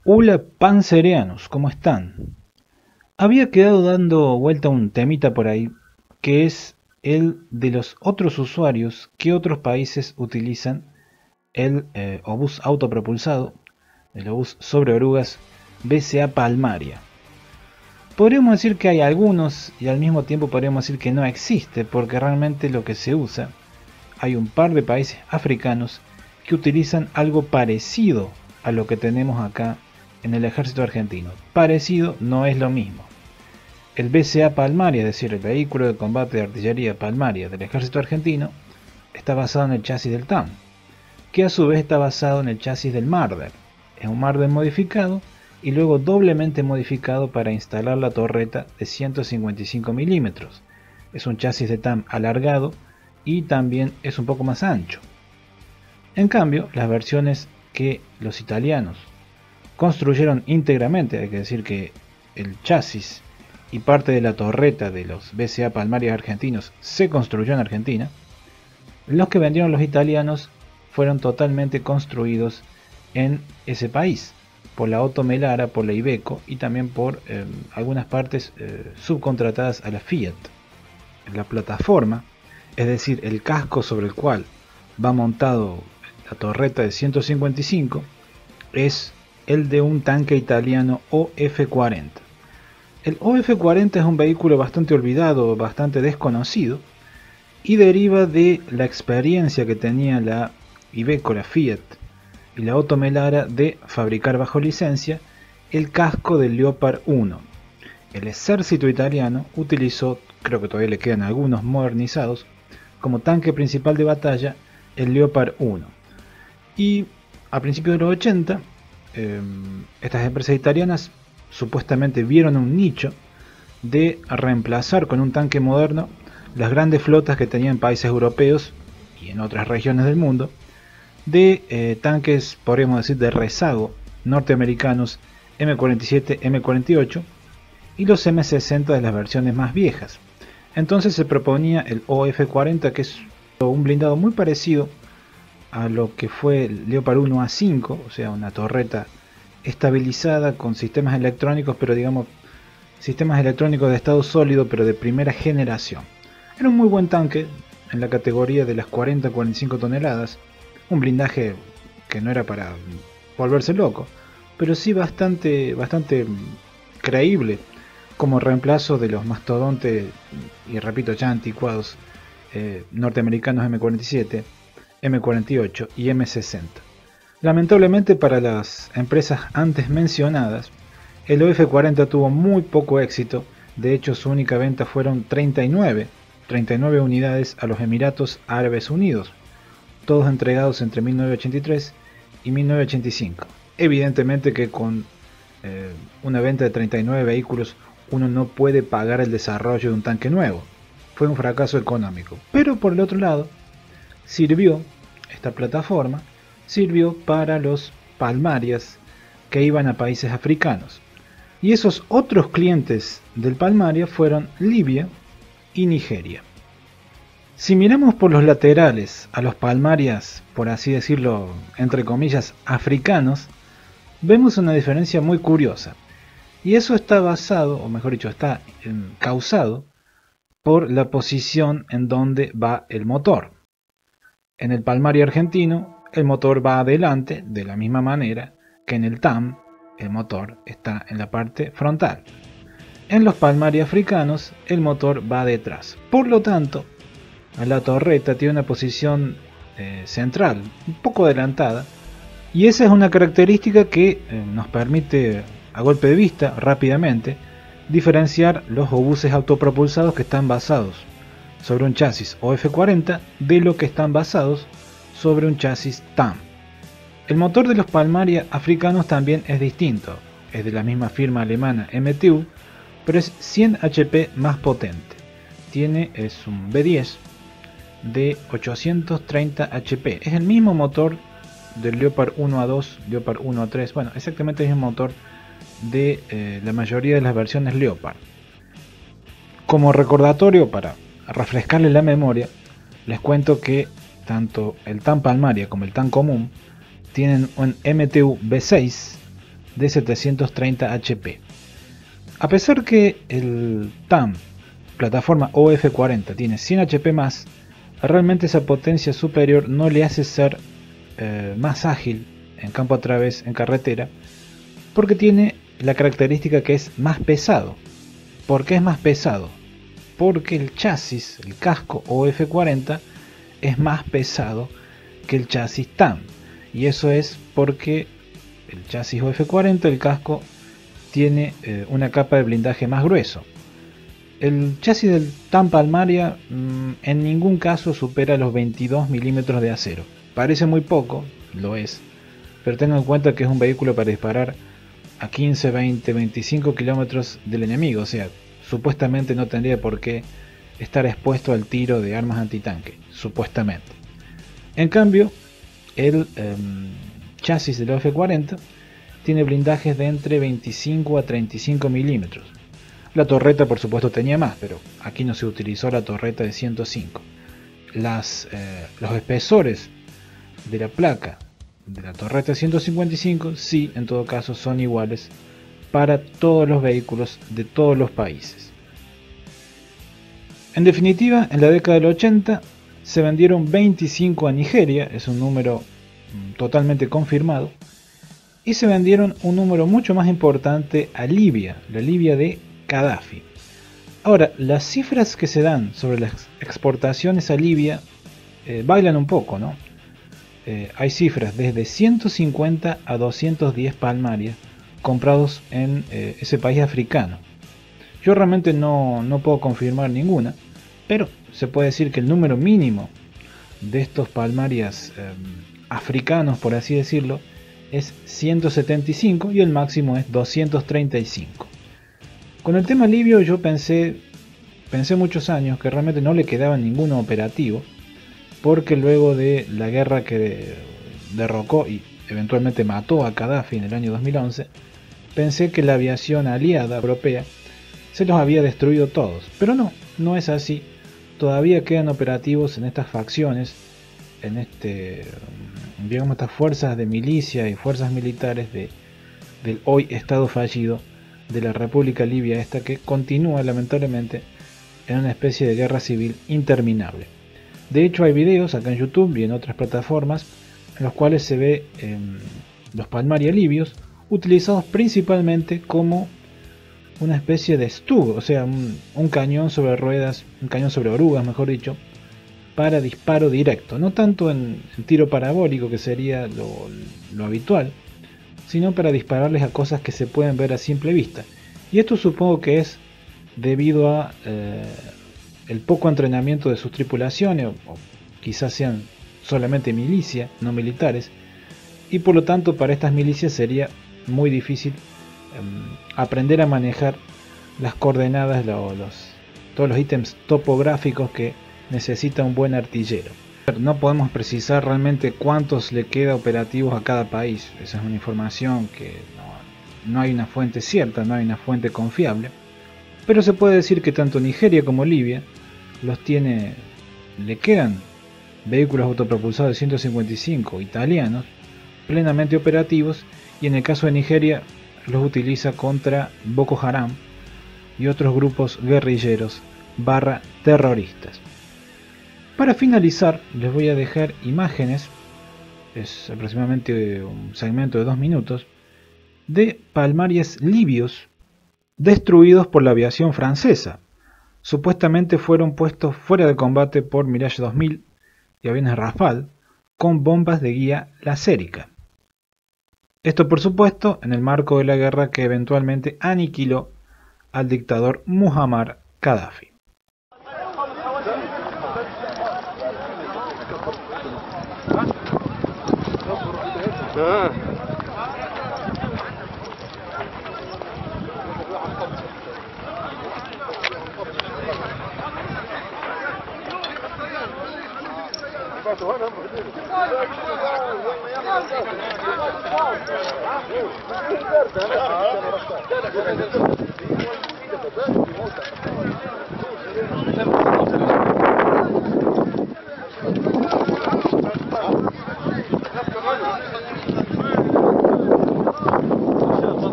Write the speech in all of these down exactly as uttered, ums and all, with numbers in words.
Hola Panzerianos, ¿cómo están? Había quedado dando vuelta un temita por ahí, que es el de los otros usuarios que otros países utilizan el eh, obús autopropulsado, el obús sobre orugas B C A Palmaria. Podríamos decir que hay algunos y al mismo tiempo podríamos decir que no existe, porque realmente lo que se usa, hay un par de países africanos que utilizan algo parecido a lo que tenemos acá en el ejército argentino. Parecido no es lo mismo. El B C A Palmaria, es decir, el vehículo de combate de artillería Palmaria del ejército argentino, está basado en el chasis del TAM, que a su vez está basado en el chasis del Marder. Es un Marder modificado y luego doblemente modificado para instalar la torreta de ciento cincuenta y cinco milímetros. Es un chasis de TAM alargado y también es un poco más ancho. En cambio, las versiones que los italianos construyeron íntegramente, hay que decir que el chasis y parte de la torreta de los B C A Palmaria argentinos se construyó en Argentina, los que vendieron los italianos fueron totalmente construidos en ese país, por la Otto Melara, por la Iveco y también por eh, algunas partes eh, subcontratadas a la Fiat. La plataforma, es decir, el casco sobre el cual va montado la torreta de ciento cincuenta y cinco, es el de un tanque italiano O F cuarenta. El O F cuarenta es un vehículo bastante olvidado, bastante desconocido, y deriva de la experiencia que tenía la Iveco, la Fiat y la Otto Melara de fabricar bajo licencia el casco del Leopard uno. El ejército italiano utilizó, creo que todavía le quedan algunos modernizados, como tanque principal de batalla el Leopard uno. Y a principios de los ochenta, eh, estas empresas italianas supuestamente vieron un nicho de reemplazar con un tanque moderno las grandes flotas que tenían países europeos y en otras regiones del mundo de eh, tanques, podríamos decir, de rezago norteamericanos M cuarenta y siete, M cuarenta y ocho y los M sesenta de las versiones más viejas. Entonces se proponía el O F cuarenta, que es un blindado muy parecido a lo que fue el Leopard uno A cinco, o sea, una torreta estabilizada con sistemas electrónicos, pero digamos sistemas electrónicos de estado sólido, pero de primera generación. Era un muy buen tanque en la categoría de las cuarenta a cuarenta y cinco toneladas, un blindaje que no era para volverse loco, pero sí bastante, bastante creíble como reemplazo de los mastodontes, y repito, ya anticuados eh, norteamericanos M cuarenta y siete, M cuarenta y ocho y M sesenta. Lamentablemente para las empresas antes mencionadas, el O F cuarenta tuvo muy poco éxito. De hecho, su única venta fueron treinta y nueve unidades a los Emiratos Árabes Unidos, todos entregados entre mil novecientos ochenta y tres y mil novecientos ochenta y cinco. Evidentemente que con eh, una venta de treinta y nueve vehículos uno no puede pagar el desarrollo de un tanque nuevo. Fue un fracaso económico. Pero por el otro lado, sirvió, esta plataforma, sirvió para los Palmarias que iban a países africanos. Y esos otros clientes del Palmaria fueron Libia y Nigeria. Si miramos por los laterales a los Palmarias, por así decirlo, entre comillas, africanos, vemos una diferencia muy curiosa. Y eso está basado, o mejor dicho, está causado por la posición en donde va el motor. En el Palmaria argentino, el motor va adelante de la misma manera que en el TAM, el motor está en la parte frontal. En los Palmaria africanos, el motor va detrás. Por lo tanto, la torreta tiene una posición eh, central, un poco adelantada, y esa es una característica que eh, nos permite, a golpe de vista, rápidamente, diferenciar los obuses autopropulsados que están basados sobre un chasis O F cuarenta de lo que están basados sobre un chasis TAM. El motor de los Palmaria africanos también es distinto, es de la misma firma alemana M T U, pero es cien hache pe más potente. Tiene, es un V diez de ochocientos treinta hache pe, es el mismo motor del Leopard uno A dos, Leopard uno A tres, bueno, exactamente el mismo motor de eh, la mayoría de las versiones Leopard. Como recordatorio, para refrescarle la memoria, les cuento que tanto el TAM Palmaria como el TAM común tienen un M T U V seis de setecientos treinta H P. A pesar que el T A M plataforma O F cuarenta tiene cien H P más, realmente esa potencia superior no le hace ser eh, más ágil en campo a través, en carretera, porque tiene la característica que es más pesado. ¿Por qué es más pesado? Porque el chasis, el casco O F cuarenta, es más pesado que el chasis T A M. Y eso es porque el chasis O F cuarenta, el casco, tiene eh, una capa de blindaje más grueso. El chasis del T A M Palmaria mmm, en ningún caso supera los veintidós milímetros de acero. Parece muy poco, lo es, pero tengan en cuenta que es un vehículo para disparar a quince, veinte, veinticinco kilómetros del enemigo, o sea, supuestamente no tendría por qué estar expuesto al tiro de armas antitanque, supuestamente. En cambio, el eh, chasis del O F cuarenta tiene blindajes de entre veinticinco a treinta y cinco milímetros. La torreta por supuesto tenía más, pero aquí no se utilizó la torreta de ciento cinco. Las, eh, los espesores de la placa de la torreta de ciento cincuenta y cinco sí, en todo caso, son iguales para todos los vehículos de todos los países. En definitiva, en la década del ochenta se vendieron veinticinco a Nigeria, es un número totalmente confirmado, y se vendieron un número mucho más importante a Libia, la Libia de Gaddafi. Ahora, las cifras que se dan sobre las exportaciones a Libia eh, bailan un poco, ¿no? Eh, hay cifras desde ciento cincuenta a doscientos diez Palmaria comprados en eh, ese país africano. Yo realmente no, no puedo confirmar ninguna, pero se puede decir que el número mínimo de estos Palmarias eh, africanos, por así decirlo, es ciento setenta y cinco y el máximo es doscientos treinta y cinco. Con el tema libio yo pensé, pensé muchos años que realmente no le quedaba ninguno operativo, porque luego de la guerra que derrocó y eventualmente mató a Gaddafi en el año dos mil once, pensé que la aviación aliada europea se los había destruido todos, pero no, no es así. Todavía quedan operativos en estas facciones, en este, digamos, estas fuerzas de milicia y fuerzas militares de, del hoy estado fallido de la República Libia, esta que continúa lamentablemente en una especie de guerra civil interminable. De hecho, hay videos acá en YouTube y en otras plataformas en los cuales se ve eh, los Palmaria libios utilizados principalmente como una especie de Stug, o sea, un, un cañón sobre ruedas, un cañón sobre orugas, mejor dicho, para disparo directo, no tanto en, en tiro parabólico, que sería lo, lo habitual, sino para dispararles a cosas que se pueden ver a simple vista. Y esto supongo que es debido a eh, el poco entrenamiento de sus tripulaciones, o, o quizás sean solamente milicia, no militares, y por lo tanto para estas milicias sería muy difícil eh, aprender a manejar las coordenadas, lo, los, todos los ítems topográficos que necesita un buen artillero. No podemos precisar realmente cuántos le queda operativos a cada país, esa es una información que no, no hay una fuente cierta, no hay una fuente confiable, pero se puede decir que tanto Nigeria como Libia los tiene, le quedan vehículos autopropulsados de ciento cincuenta y cinco italianos plenamente operativos, y en el caso de Nigeria los utiliza contra Boko Haram y otros grupos guerrilleros barra terroristas. Para finalizar, les voy a dejar imágenes, es aproximadamente un segmento de dos minutos, de Palmarias libios destruidos por la aviación francesa. Supuestamente fueron puestos fuera de combate por Mirage dos mil y aviones Rafale con bombas de guía lacérica. Esto, por supuesto, en el marco de la guerra que eventualmente aniquiló al dictador Muammar Gaddafi. Ah.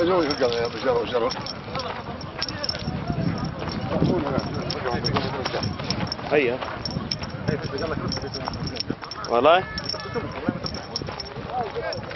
yo voy a ya, ya, ya. هيا والله